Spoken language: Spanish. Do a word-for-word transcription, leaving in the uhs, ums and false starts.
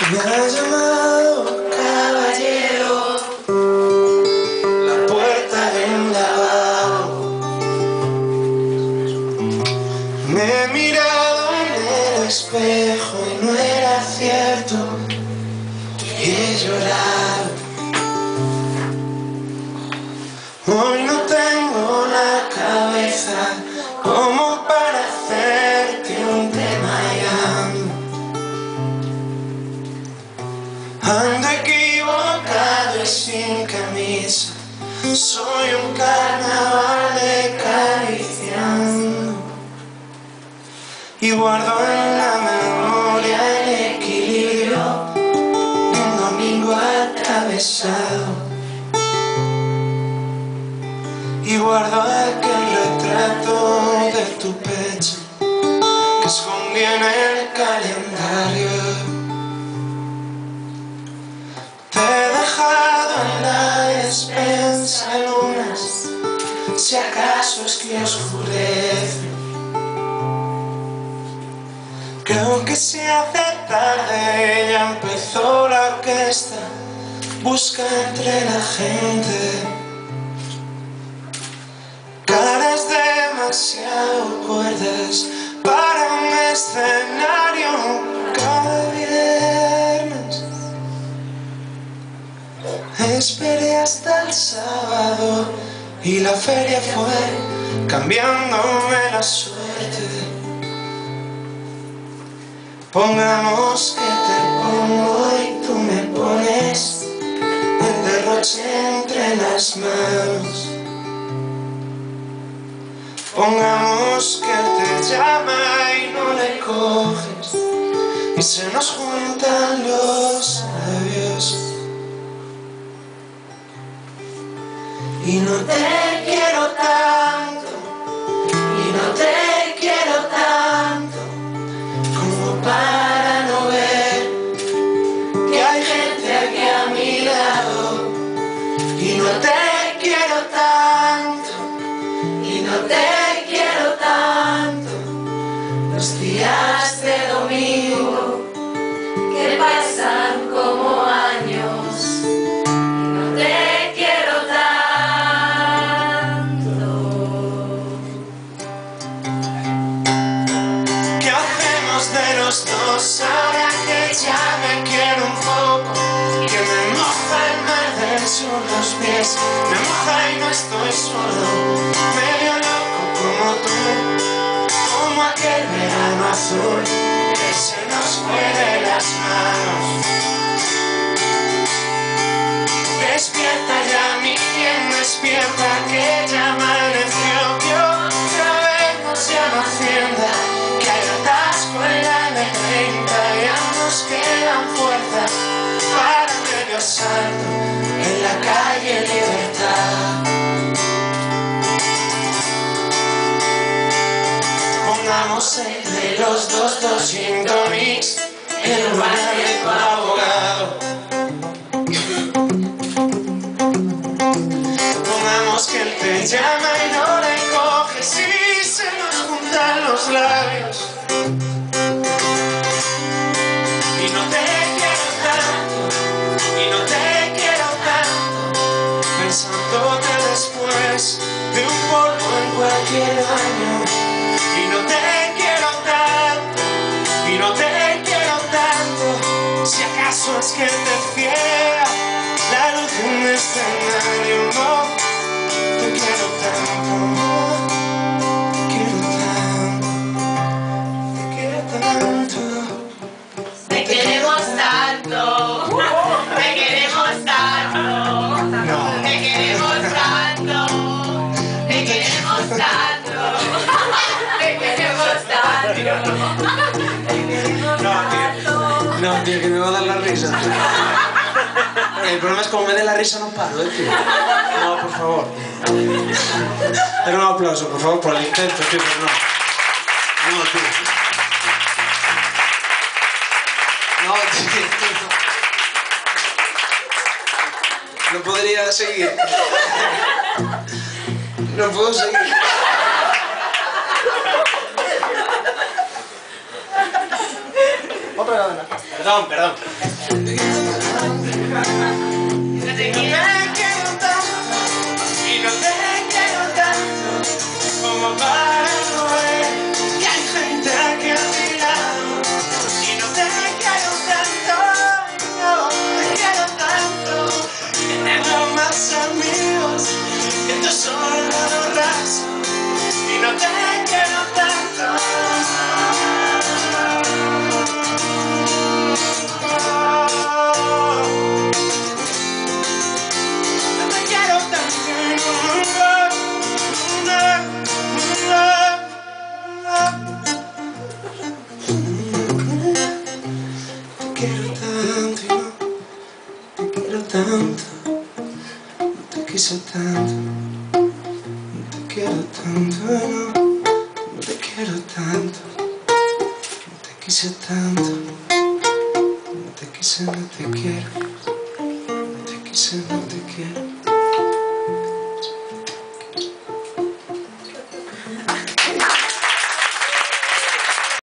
Me ha llamado caballero, la puerta de un lavabo. Me he mirado en el espejo y no era cierto, y he llorado. Hoy no tengo la cabeza como para hacerte un tema y ando. Ando equivocado y sin camisa, soy un carnaval de cariciando. Y guardo en la memoria el equilibrio de un domingo atravesado. Y guardo aquel retrato de tu pecho que escondí en el calendario. Te he dejado en la despensa lunas, si acaso es que oscurece. Creo que se hace tarde, ya empezó la orquesta, busca entre la gente. Caras demasiado cuerdas para un escenario cada viernes. Esperé hasta el sábado y la feria fue cambiándome la suerte. Pongamos que te pongo y tú me pones el derroche entre las manos. Pongamos que él te llama y no le coges y se nos juntan los labios. Y no te quiero tanto, y no te quiero tanto, como para no ver que hay gente aquí a mi lado. Y no te quiero tanto, y no te quiero tanto, los días de domingo que pasan como años. Y no te quiero tanto. ¿Qué hacemos de los dos ahora que ya me quiero un poco? Que me moja el mar del sur los pies, me moja y no estoy solo, medio loco como tú, como aquel verano azul que se nos fue de las manos. Despierta ya mi bien, despierta que ya amaneció, que otra vez nos llama Hacienda, que hay atasco en la de treinta, ya nos quedan fuerzas para medio salto en la calle Libertad. Pongamos entre los dos dos gin tonics en lugar de tu abogado. Pongamos que él te llama y no le coges y se nos juntan los labios. Y no te quiero tanto, y no te quiero tanto, pensándote después de un polvo en cualquier año. Y no te quiero tanto, y no te quiero tanto, si acaso es que te ciega la luz de un escenario. No te quiero tanto, te quiero tanto, te quiero tanto. Te queremos tanto, te queremos tanto, te queremos tanto, te queremos tanto, te queremos tanto. No, tío, que me va a dar la risa. El problema es que como me dé la risa no paro, eh, tío. No, por favor. Pero un aplauso, por favor, por el intento, tío, pero no. No, tío. No, tío. No podría seguir. No puedo seguir. Otra cadena. Perdón, perdón. No te quiero. No te quiero tanto y no te quiero tanto como para no ver que hay gente aquí a mi lado. Y no te quiero tanto, no te quiero tanto, que tengo más amigos que tú solo lo raso. Y no te quiero tanto. Tanto, no te quise tanto, no te quiero tanto, no, no te quiero tanto, no te quise tanto, no te quise, no te quiero, no te quise, no te quiero.